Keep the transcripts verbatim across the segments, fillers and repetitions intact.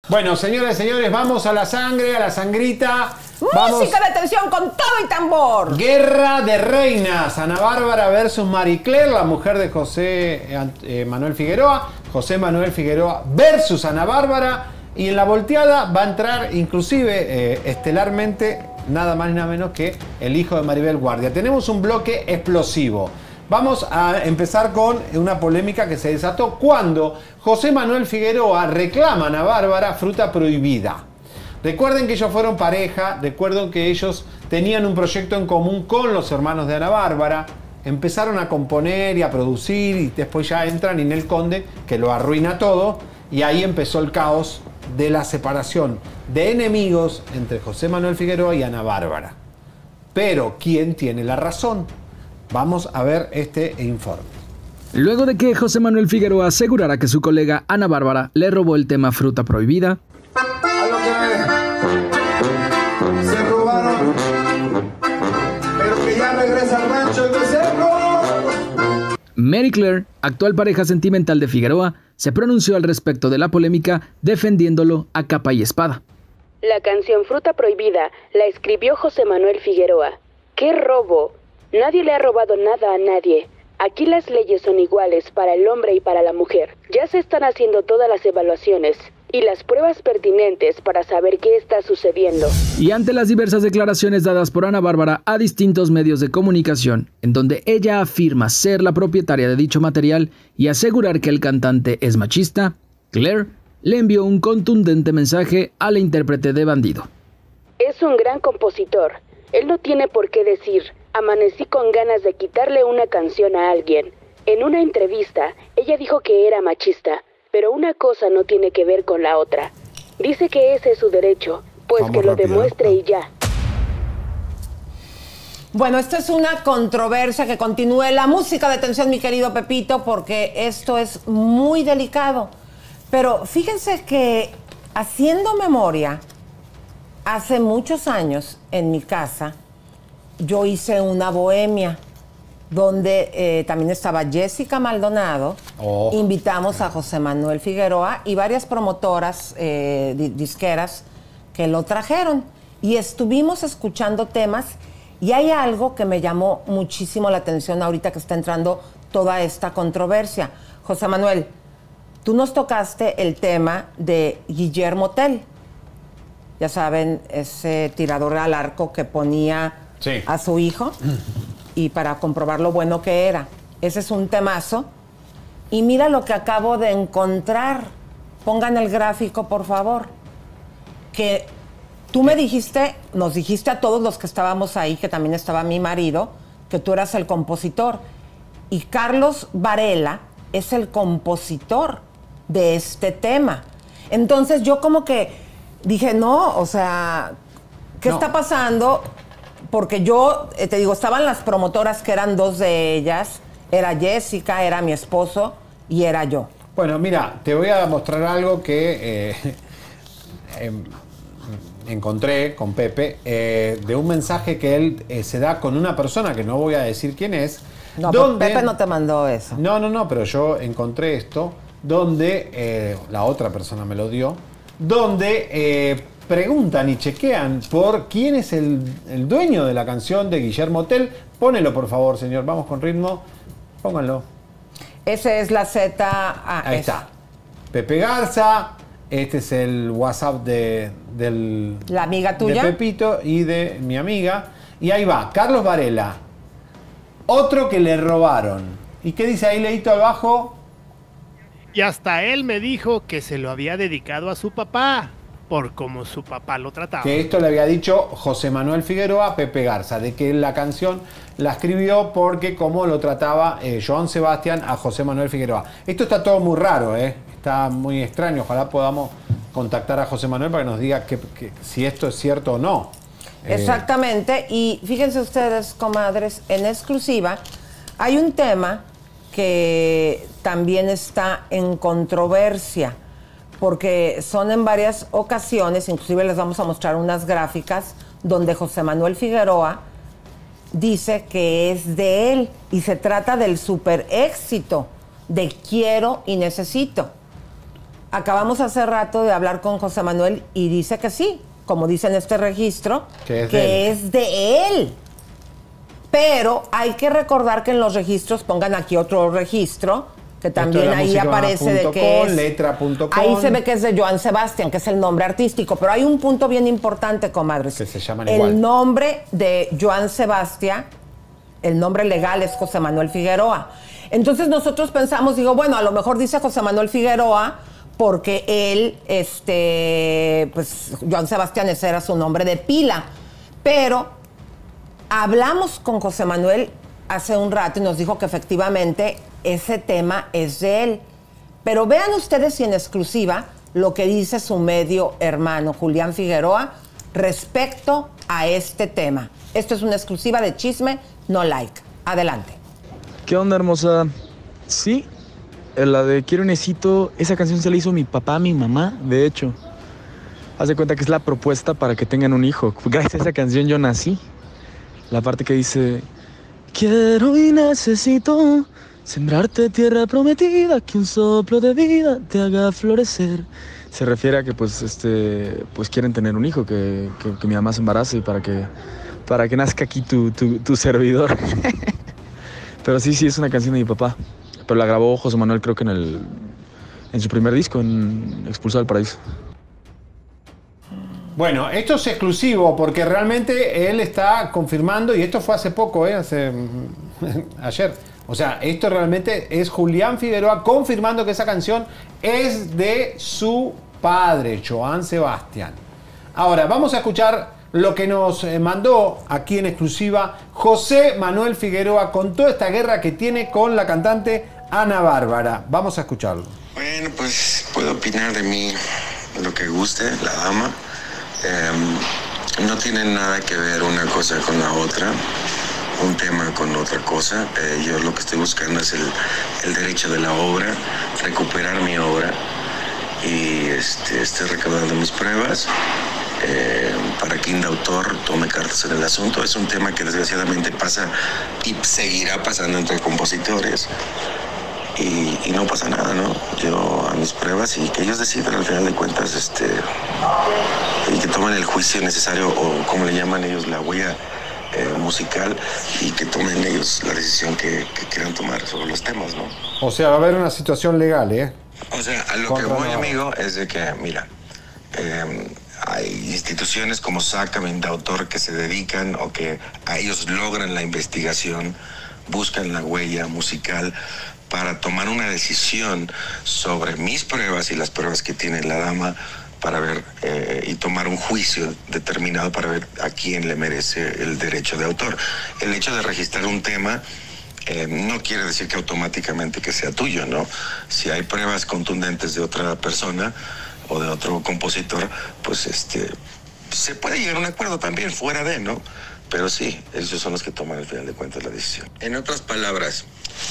Bueno, señoras y señores, vamos a la sangre, a la sangrita. Vamos. Música de tensión con todo y tambor. Guerra de reinas. Ana Bárbara versus Marie Claire, la mujer de José eh, Manuel Figueroa. José Manuel Figueroa versus Ana Bárbara. Y en la volteada va a entrar inclusive eh, estelarmente nada más y nada menos que el hijo de Maribel Guardia. Tenemos un bloque explosivo. Vamos a empezar con una polémica que se desató cuando José Manuel Figueroa reclama a Ana Bárbara fruta prohibida. Recuerden que ellos fueron pareja, recuerden que ellos tenían un proyecto en común con los hermanos de Ana Bárbara, empezaron a componer y a producir y después ya entra Ninel Conde, que lo arruina todo, y ahí empezó el caos de la separación de enemigos entre José Manuel Figueroa y Ana Bárbara. Pero, ¿quién tiene la razón? Vamos a ver este informe. Luego de que José Manuel Figueroa asegurara que su colega Ana Bárbara le robó el tema fruta prohibida, A lo que se robaron, pero que ya regresa al rancho el becerro. Marie Claire, actual pareja sentimental de Figueroa, se pronunció al respecto de la polémica, defendiéndolo a capa y espada. La canción Fruta Prohibida la escribió José Manuel Figueroa. ¡Qué robo! Nadie le ha robado nada a nadie. Aquí las leyes son iguales para el hombre y para la mujer. Ya se están haciendo todas las evaluaciones y las pruebas pertinentes para saber qué está sucediendo. Y ante las diversas declaraciones dadas por Ana Bárbara a distintos medios de comunicación, en donde ella afirma ser la propietaria de dicho material y asegurar que el cantante es machista, Claire le envió un contundente mensaje a la intérprete de Bandido. Es un gran compositor. Él no tiene por qué decir, amanecí con ganas de quitarle una canción a alguien. En una entrevista, ella dijo que era machista, pero una cosa no tiene que ver con la otra. Dice que ese es su derecho, pues Vamos que lo rápido. demuestre y ya. Bueno, esto es una controversia, que continúe la música de tensión, mi querido Pepito, porque esto es muy delicado. Pero fíjense que, haciendo memoria, hace muchos años en mi casa, yo hice una bohemia donde eh, también estaba Jessica Maldonado. Oh. Invitamos a José Manuel Figueroa y varias promotoras eh, di- disqueras que lo trajeron. Y estuvimos escuchando temas y hay algo que me llamó muchísimo la atención ahorita que está entrando toda esta controversia. José Manuel, tú nos tocaste el tema de Guillermo Tell. Ya saben, ese tirador al arco que ponía Sí. a su hijo y para comprobar lo bueno que era. Ese es un temazo. Y mira lo que acabo de encontrar. Pongan el gráfico, por favor. Que tú me dijiste, nos dijiste a todos los que estábamos ahí, que también estaba mi marido, que tú eras el compositor. Y Carlos Varela es el compositor de este tema. Entonces yo como que dije, no, o sea, ¿qué No. está pasando? Porque yo, eh, te digo, estaban las promotoras, que eran dos de ellas. Era Jessica, era mi esposo y era yo. Bueno, mira, te voy a mostrar algo que eh, em, encontré con Pepe, eh, de un mensaje que él eh, se da con una persona, que no voy a decir quién es. No, donde- Pepe no te mandó eso. No, no, no, pero yo encontré esto, donde eh, la otra persona me lo dio, donde eh, preguntan y chequean por quién es el, el dueño de la canción de Guillermo Tell. Pónelo, por favor, señor, vamos con ritmo, pónganlo. Ese es la Z. Ah, Ahí es- está. Pepe Garza, este es el WhatsApp de, del, ¿La amiga tuya? de Pepito y de mi amiga. Y ahí va, Carlos Varela, otro que le robaron. ¿Y qué dice ahí, leíto abajo? Y hasta él me dijo que se lo había dedicado a su papá, por cómo su papá lo trataba. Que esto le había dicho José Manuel Figueroa a Pepe Garza, de que la canción la escribió porque como lo trataba eh, Joan Sebastián a José Manuel Figueroa. Esto está todo muy raro, ¿eh? Está muy extraño. Ojalá podamos contactar a José Manuel para que nos diga que, que, si esto es cierto o no. Eh, Exactamente. Y fíjense ustedes, comadres, en exclusiva, hay un tema que también está en controversia, porque son en varias ocasiones, inclusive les vamos a mostrar unas gráficas, donde José Manuel Figueroa dice que es de él, y se trata del super éxito de Quiero y Necesito. acabamos hace rato de hablar con José Manuel y dice que sí, como dice en este registro, que es, que de, él. es de él. Pero hay que recordar que en los registros, pongan aquí otro registro, que también ahí aparece de que es... letra punto com. Ahí se ve que es de Joan Sebastián, que es el nombre artístico. Pero hay un punto bien importante, comadres. Que se llaman el igual. nombre de Joan Sebastián, el nombre legal es José Manuel Figueroa. Entonces nosotros pensamos, digo, bueno, a lo mejor dice José Manuel Figueroa porque él, este, pues, Joan Sebastián, ese era su nombre de pila. Pero hablamos con José Manuel hace un rato y nos dijo que efectivamente ese tema es de él. Pero vean ustedes y en exclusiva lo que dice su medio hermano, Julián Figueroa, respecto a este tema. Esto es una exclusiva de Chisme No Like. Adelante. ¿Qué onda, hermosa? Sí, la de Quiero un Necesito, esa canción se la hizo mi papá a mi mamá, de hecho. Haz de cuenta que es la propuesta para que tengan un hijo. Gracias a esa canción yo nací. La parte que dice: quiero y necesito sembrarte tierra prometida, que un soplo de vida te haga florecer. Se refiere a que pues este pues quieren tener un hijo, que, que, que mi mamá se embarace y para que, para que nazca aquí tu, tu, tu servidor. Pero sí, sí, es una canción de mi papá. Pero la grabó José Manuel, creo que en el en su primer disco, en Expulsado del Paraíso. Bueno, esto es exclusivo porque realmente él está confirmando, y esto fue hace poco, ¿eh? hace ayer. O sea, esto realmente es Julián Figueroa confirmando que esa canción es de su padre, Joan Sebastián. Ahora, vamos a escuchar lo que nos mandó aquí en exclusiva José Manuel Figueroa con toda esta guerra que tiene con la cantante Ana Bárbara. Vamos a escucharlo. Bueno, pues puedo opinar de mí lo que guste, la dama. Eh, no tiene nada que ver una cosa con la otra, un tema con otra cosa. Eh, yo lo que estoy buscando es el, el derecho de la obra, recuperar mi obra, y este, estoy recaudando mis pruebas eh, para que Indautor tome cartas en el asunto. Es un tema que desgraciadamente pasa y seguirá pasando entre compositores. Y, y no pasa nada, ¿no? Yo a mis pruebas y que ellos decidan al final de cuentas, este, y que tomen el juicio necesario, o como le llaman ellos, la huella eh, musical, y que tomen ellos la decisión que, que quieran tomar sobre los temas, ¿no? O sea, va a haber una situación legal, ¿eh? O sea, a lo Contra que voy, no. amigo, es de que, mira, eh, hay instituciones como SACAM, Indautor, que se dedican o que a ellos logran la investigación, buscan la huella musical para tomar una decisión sobre mis pruebas y las pruebas que tiene la dama, para ver eh, y tomar un juicio determinado para ver a quién le merece el derecho de autor. El hecho de registrar un tema eh, no quiere decir que automáticamente que sea tuyo, ¿no? Si hay pruebas contundentes de otra persona o de otro compositor, pues este se puede llegar a un acuerdo también fuera de, ¿no? Pero sí, ellos son los que toman al final de cuentas la decisión. En otras palabras,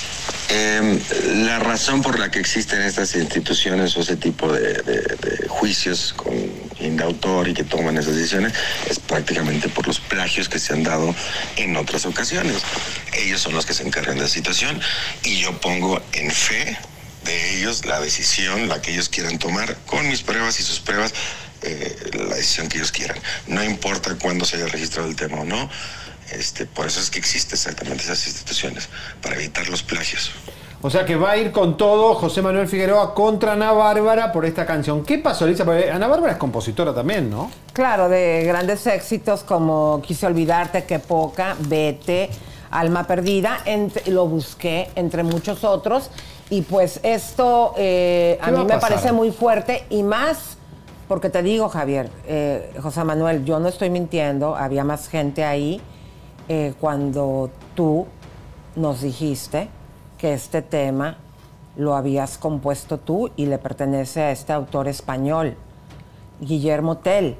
eh, la razón por la que existen estas instituciones o ese tipo de, de, de juicios con Indautor y que toman esas decisiones es prácticamente por los plagios que se han dado en otras ocasiones. Ellos son los que se encargan de la situación y yo pongo en fe de ellos la decisión, la que ellos quieran tomar, con mis pruebas y sus pruebas. Eh, la decisión que ellos quieran. No importa cuándo se haya registrado el tema o no. Este, por eso es que existen exactamente esas instituciones, para evitar los plagios. O sea que va a ir con todo José Manuel Figueroa contra Ana Bárbara por esta canción. ¿Qué pasó, Elisa? Porque Ana Bárbara es compositora también, ¿no? Claro, de grandes éxitos como Quise Olvidarte, Qué Poca, Vete, Alma Perdida, entre, lo busqué entre muchos otros. Y pues esto eh, a mí me parece muy fuerte, y más porque te digo, Javier, eh, José Manuel, yo no estoy mintiendo, había más gente ahí eh, cuando tú nos dijiste que este tema lo habías compuesto tú y le pertenece a este autor español, Guillermo Tell.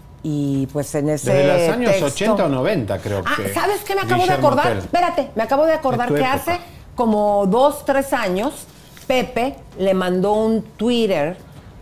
Y pues en ese Desde los años texto, ochenta o noventa, creo ah, que. ¿sabes qué me acabo Guillermo de acordar? Tell. Espérate, me acabo de acordar que hace como dos, tres años, Pepe le mandó un Twitter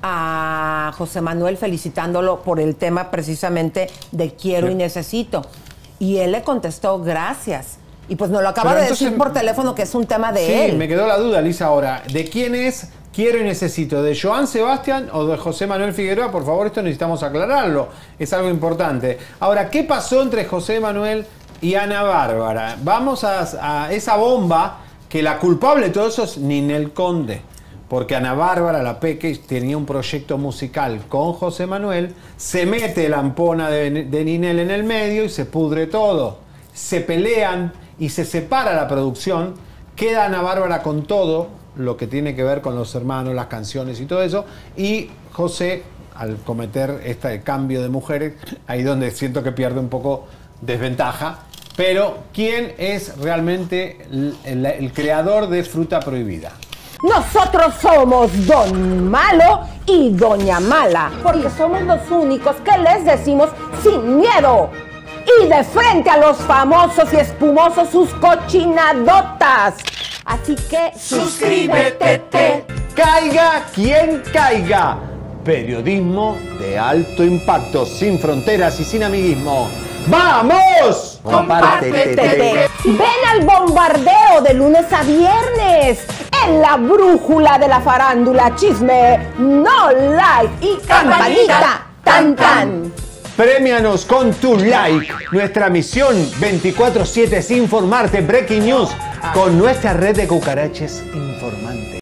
a José Manuel felicitándolo por el tema precisamente de Quiero sí. y Necesito. Y él le contestó gracias. Y pues nos lo acaba Pero de entonces, decir por teléfono que es un tema de sí, él. Sí, me quedó la duda, Lisa, ahora. ¿De quién es Quiero y necesito de Joan Sebastián o de José Manuel Figueroa. Por favor, esto necesitamos aclararlo. Es algo importante. Ahora, ¿qué pasó entre José Manuel y Ana Bárbara? Vamos a, a esa bomba que la culpable de todo eso es Ninel Conde. Porque Ana Bárbara, la Peque, tenía un proyecto musical con José Manuel, se mete la ampona de, de Ninel en el medio y se pudre todo. Se pelean y se separa la producción. Queda Ana Bárbara con todo lo que tiene que ver con los hermanos, las canciones y todo eso. Y José, al cometer este cambio de mujeres, ahí donde siento que pierde un poco desventaja. Pero, ¿quién es realmente el, el, el creador de Fruta Prohibida? Nosotros somos Don Malo y Doña Mala, porque somos los únicos que les decimos sin miedo y de frente a los famosos y espumosos sus cochinadotas. Así que suscríbete. Te. Caiga quien caiga. Periodismo de alto impacto, sin fronteras y sin amiguismo. ¡Vamos! Compártete. Ven al bombardeo de lunes a viernes en la brújula de la farándula, chisme, no like y campanita, tan tan. Premianos con tu like. Nuestra misión veinticuatro siete es informarte. Breaking News con nuestra red de cucaraches informantes.